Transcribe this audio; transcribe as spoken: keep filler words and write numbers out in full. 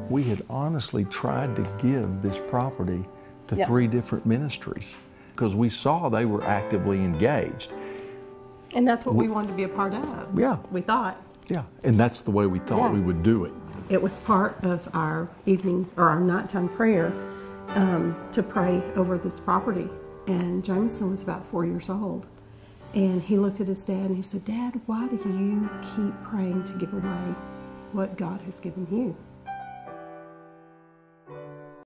We had honestly tried to give this property to Yep. three different ministries because we saw they were actively engaged. And that's what we, we wanted to be a part of. Yeah. We thought. Yeah, and that's the way we thought Yeah. we would do it. It was part of our evening or our nighttime prayer um, to pray over this property. And Jameson was about four years old. And he looked at his dad and he said, "Dad, why do you keep praying to give away what God has given you?"